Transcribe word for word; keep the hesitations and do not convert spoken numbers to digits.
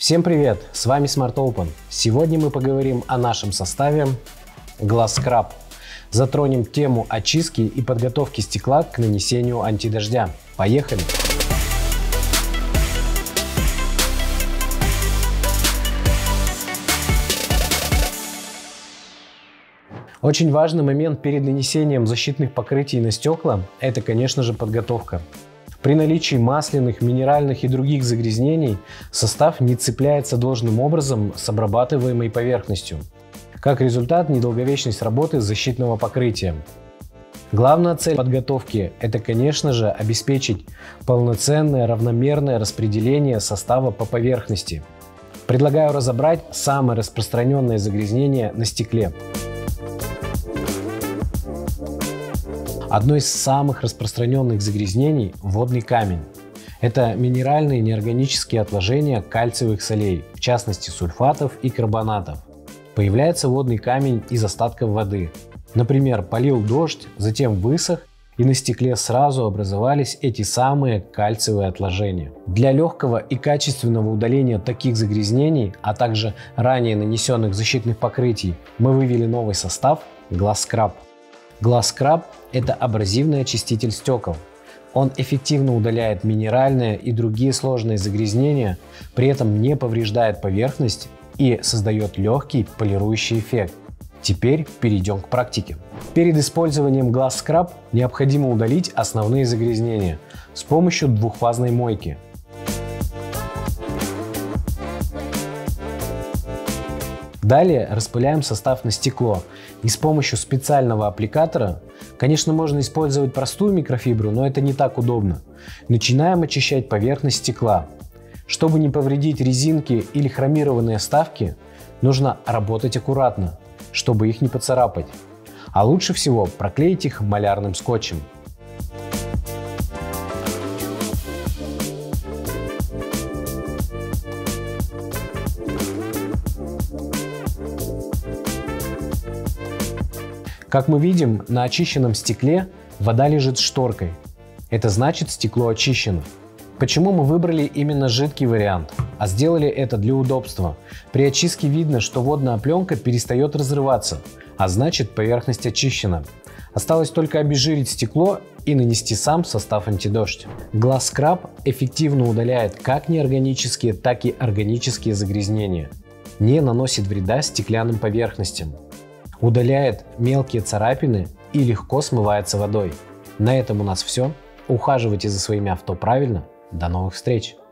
Всем привет! С вами Smart Open. Сегодня мы поговорим о нашем составе Glass Scrub. Затронем тему очистки и подготовки стекла к нанесению антидождя. Поехали! Очень важный момент перед нанесением защитных покрытий на стекла – это, конечно же, подготовка. При наличии масляных, минеральных и других загрязнений состав не цепляется должным образом с обрабатываемой поверхностью. Как результат, недолговечность работы защитного покрытия. Главная цель подготовки – это, конечно же, обеспечить полноценное равномерное распределение состава по поверхности. Предлагаю разобрать самое распространенное загрязнение на стекле. Одно из самых распространенных загрязнений – водный камень. Это минеральные неорганические отложения кальциевых солей, в частности сульфатов и карбонатов. Появляется водный камень из остатков воды. Например, полил дождь, затем высох, и на стекле сразу образовались эти самые кальциевые отложения. Для легкого и качественного удаления таких загрязнений, а также ранее нанесенных защитных покрытий, мы вывели новый состав Glass Scrub. Glass Scrub – это абразивный очиститель стекол. Он эффективно удаляет минеральные и другие сложные загрязнения, при этом не повреждает поверхность и создает легкий полирующий эффект. Теперь перейдем к практике. Перед использованием Glass Scrub необходимо удалить основные загрязнения с помощью двухфазной мойки. Далее распыляем состав на стекло и с помощью специального аппликатора, конечно, можно использовать простую микрофибру, но это не так удобно, начинаем очищать поверхность стекла. Чтобы не повредить резинки или хромированные вставки, нужно работать аккуратно, чтобы их не поцарапать, а лучше всего проклеить их малярным скотчем. Как мы видим, на очищенном стекле вода лежит шторкой. Это значит, стекло очищено. Почему мы выбрали именно жидкий вариант, а сделали это для удобства? При очистке видно, что водная пленка перестает разрываться, а значит, поверхность очищена. Осталось только обезжирить стекло и нанести сам состав антидождь. Glass Scrub эффективно удаляет как неорганические, так и органические загрязнения. Не наносит вреда стеклянным поверхностям. Удаляет мелкие царапины и легко смывается водой. На этом у нас все. Ухаживайте за своими авто правильно. До новых встреч!